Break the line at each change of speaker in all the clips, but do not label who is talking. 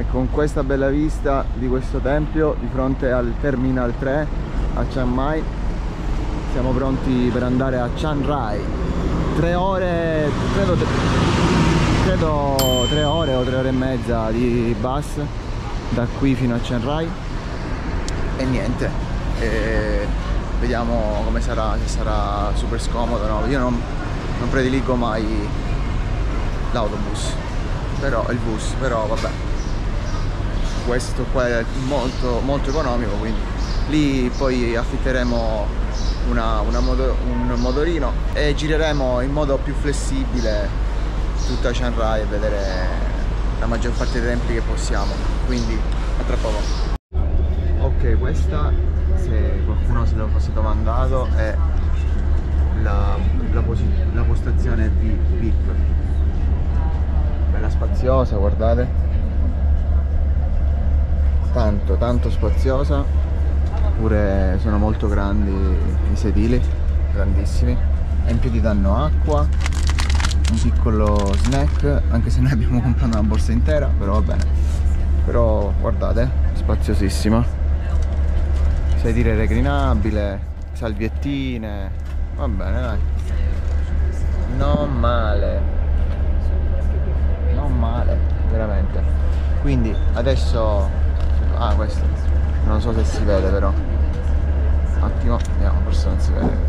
con questa bella vista di questo tempio di fronte al Terminal 3 a Chiang Mai siamo pronti per andare a Chiang Rai. 3 ore, credo 3 ore o 3 ore e mezza di bus da qui fino a Chiang Rai e niente, vediamo come sarà, se sarà super scomodo, no? Io non prediligo mai l'autobus, però il bus, però vabbè, questo qua è molto molto economico, quindi lì poi affitteremo un motorino e gireremo in modo più flessibile tutta Chiang Rai e vedere la maggior parte dei templi che possiamo, quindi a tra poco. Ok, questa, se qualcuno se lo fosse domandato, è la postazione di VIP, bella spaziosa, guardate, tanto spaziosa, pure sono molto grandi i sedili, grandissimi, e in più ti danno acqua, un piccolo snack, anche se noi abbiamo comprato una borsa intera, però va bene, però guardate, spaziosissima, sedile reclinabile, salviettine, va bene, dai, non male, veramente. Quindi adesso, questo non so se si vede, però un attimo, vediamo, forse non si vede.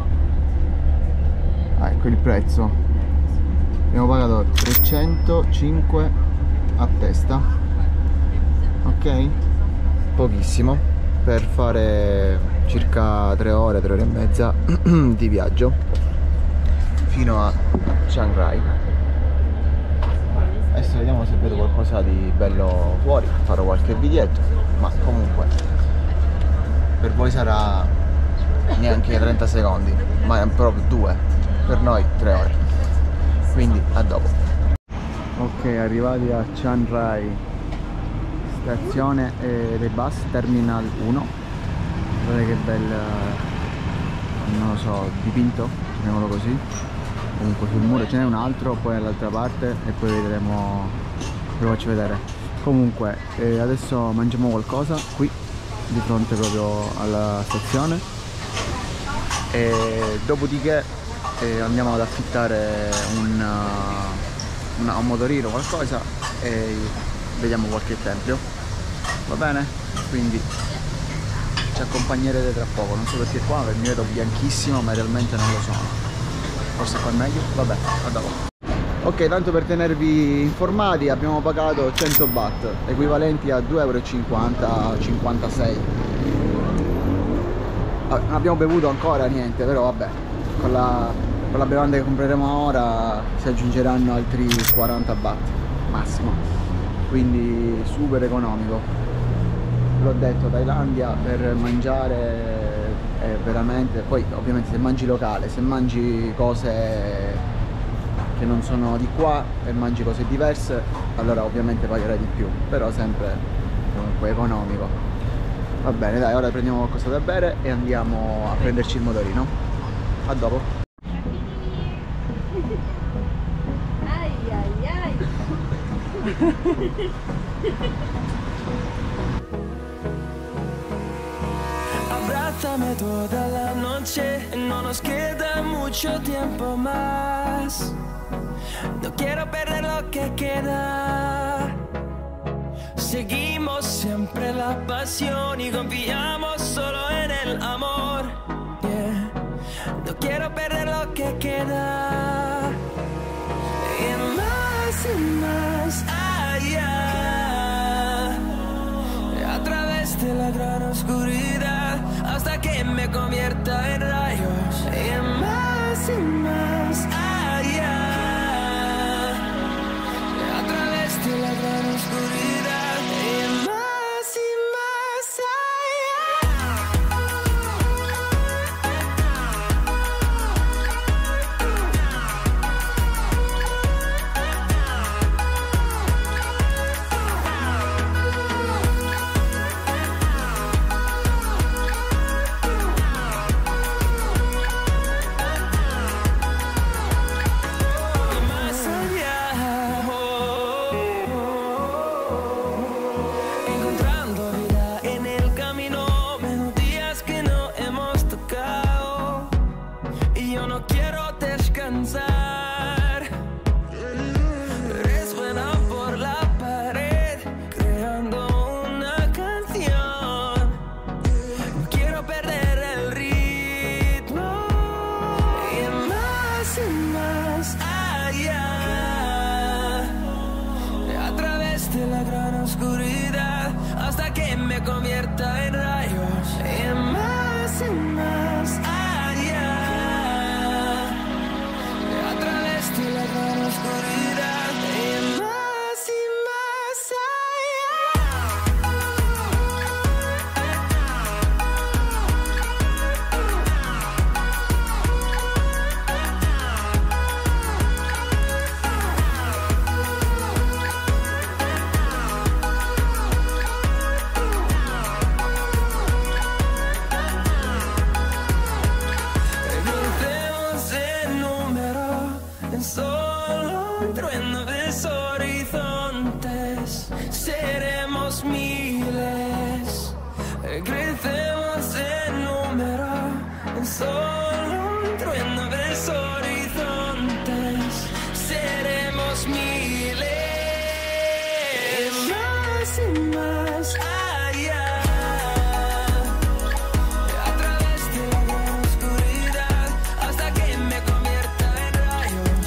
Ecco il prezzo, abbiamo pagato 305 a testa, ok, pochissimo per fare circa 3 ore e mezza di viaggio fino a Chiang Rai. Adesso vediamo se vedo qualcosa di bello fuori, farò qualche videetto, ma comunque per voi sarà neanche 30 secondi, ma è proprio 2, per noi 3 ore, quindi a dopo. Ok, arrivati a Chiang Rai, stazione dei bus, Terminal 1. Guardate che bel, non lo so, dipinto, chiamiamolo così. Comunque sul muro ce n'è un altro, poi all'altra parte, e poi vedremo, ve lo faccio vedere. Comunque adesso mangiamo qualcosa qui di fronte proprio alla stazione e dopodiché andiamo ad affittare un motorino, qualcosa, e vediamo qualche tempio, va bene? Quindi ci accompagnerete tra poco. Non so perché qua mi vedo bianchissimo, ma realmente non lo sono. Forse qua è meglio? Vabbè, a dopo. Ok, tanto per tenervi informati, abbiamo pagato 100 baht, equivalenti a 2,50 €, 56. Non abbiamo bevuto ancora niente, però vabbè, con la bevanda che compreremo ora si aggiungeranno altri 40 baht massimo, quindi super economico. L'ho detto, Thailandia per mangiare è veramente, poi ovviamente se mangi locale, se mangi cose che non sono di qua e mangi cose diverse, allora ovviamente pagherai di più, però sempre comunque economico. Va bene, dai, ora prendiamo qualcosa da bere e andiamo a prenderci il motorino. A dopo.
Ai ai ai.
Abrázame toda la noche, no nos queda mucho tiempo más. No quiero perder lo que queda. Seguimos siempre la pasión y confiamos solo en el amor. Yeah. No quiero perder lo que queda. Y más allá, a través de la gran oscuridad, hasta que me convierta en rayos. Y más allá, a través de la gran oscuridad. Y más allá. de la gran oscuridad hasta que me convierta en rayos y más allá. A través de la gran oscuridad y más allá. Solo un trueno de horizontes, seremos miles, crecemos en número, en solo un trueno de horizontes, seremos miles, más y más allá. A través de la gran oscuridad hasta que me convierta en rayos.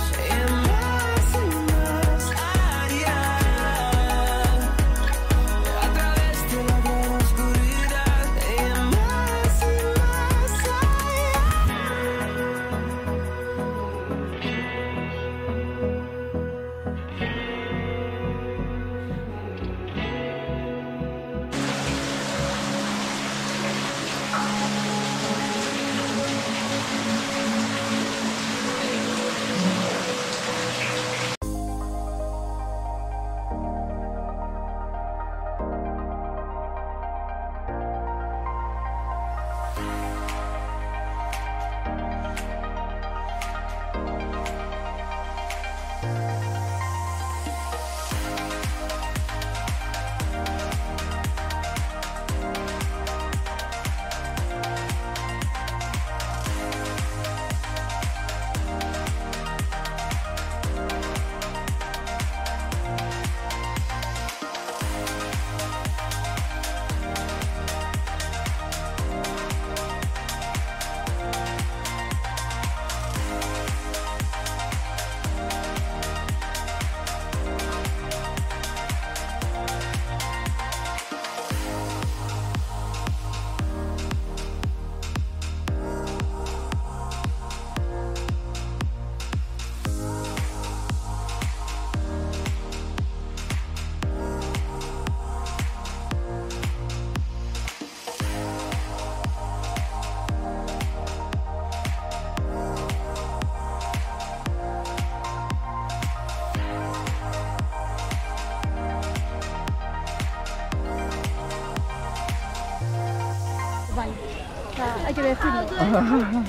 Vai, hai che vedere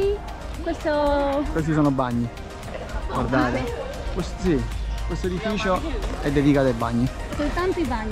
Questi sono bagni. Guardate. Sì, questo edificio è dedicato ai bagni.
soltanto i bagni.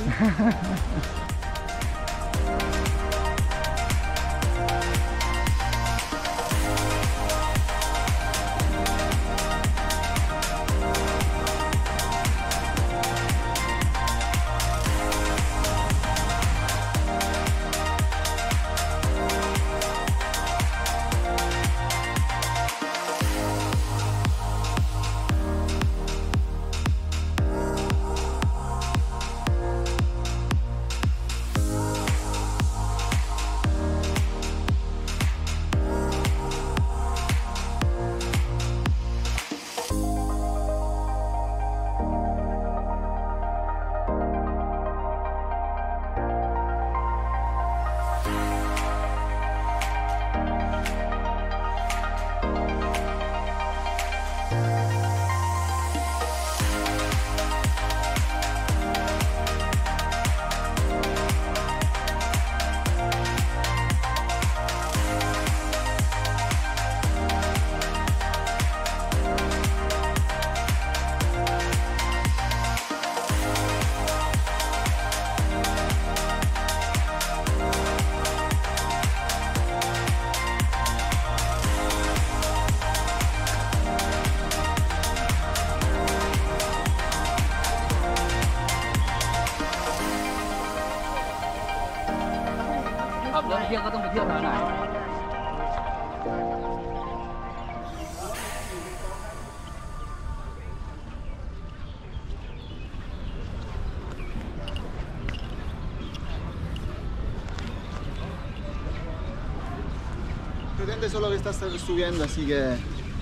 Pretende solo che sta studiando, así che...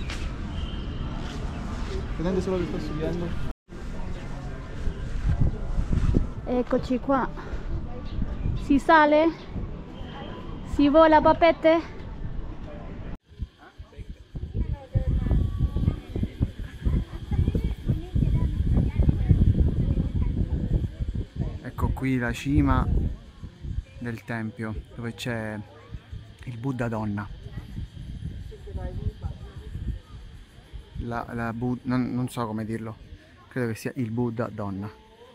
Pretende solo che sta studiando.
Eccoci qua. Si sale? Si vola, papette?
Ecco qui la cima del tempio dove c'è il Buddha donna. Non so come dirlo, credo che sia il Buddha donna.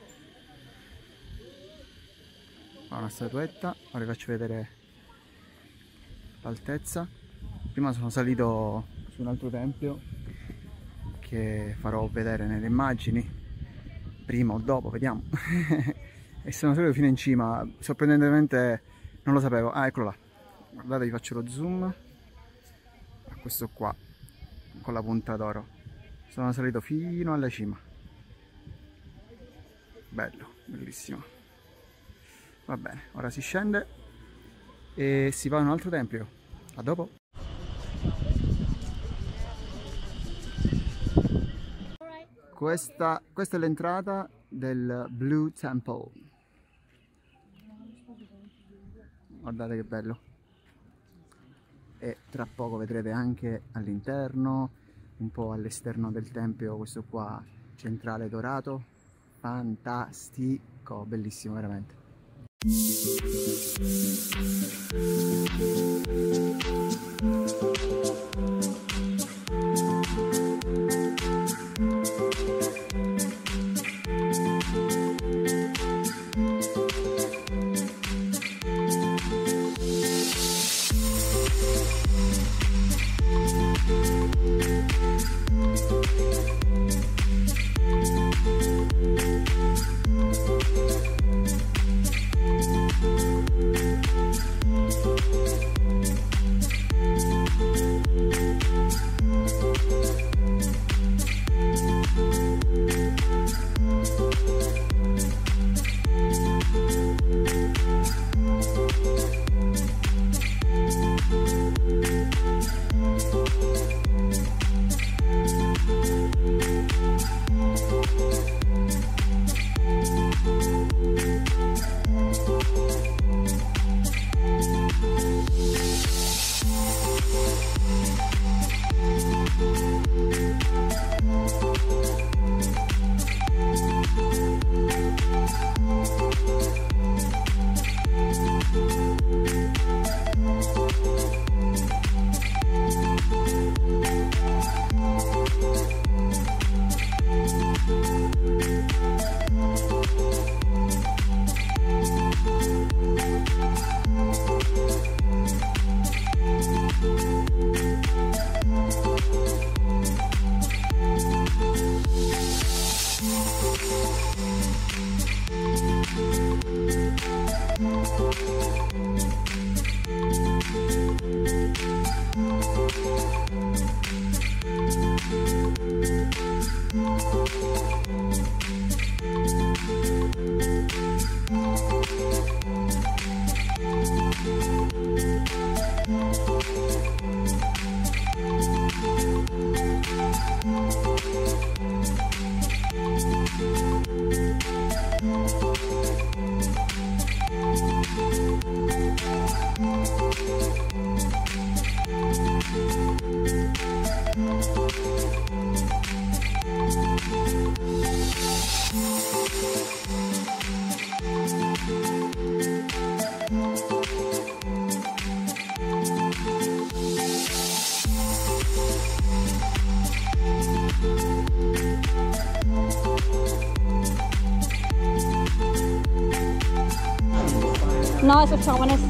Qua una statuetta, ora vi faccio vedere l'altezza. Prima sono salito su un altro tempio che farò vedere nelle immagini, prima o dopo, vediamo. E sono salito fino in cima, sorprendentemente non lo sapevo. Ah, eccolo là, guardate, vi faccio lo zoom a questo qua con la punta d'oro. Sono salito fino alla cima, bello, bellissimo. Va bene, ora si scende e si va a un altro tempio. A dopo. Questa è l'entrata del Blue Temple. Guardate che bello. E tra poco vedrete anche all'interno, un po' all'esterno del tempio, questo qua centrale dorato. Fantastico, bellissimo veramente.
No, esos chabones.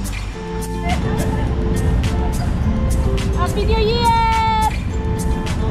Happy New Year!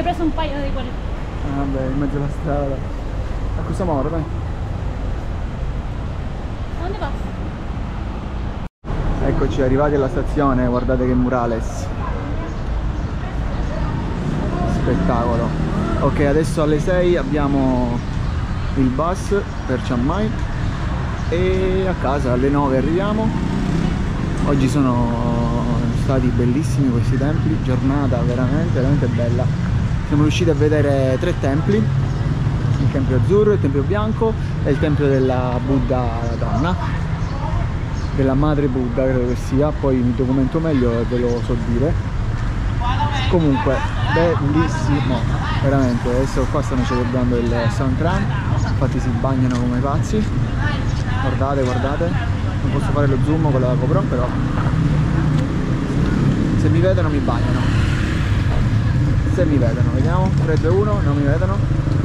hai preso un paio di quelli.
Vabbè, in mezzo alla strada. A cosa moro, dai.
Dove vas?
Eccoci arrivati alla stazione, guardate che murales. Spettacolo. Ok, adesso alle 6 abbiamo il bus per Chiang Mai e a casa alle 9 arriviamo. Oggi sono stati bellissimi questi templi, giornata veramente bella. Siamo riusciti a vedere 3 templi, il tempio azzurro, il tempio bianco e il tempio della Buddha donna, della madre Buddha credo che sia, poi mi documento meglio e ve lo so dire. Comunque bellissimo, veramente. Adesso qua stanno celebrando il Songkran, infatti si bagnano come pazzi, guardate, non posso fare lo zoom con la GoPro, però se mi vedono mi bagnano, se mi vedono, vediamo, 3, 2, 1, non mi vedono.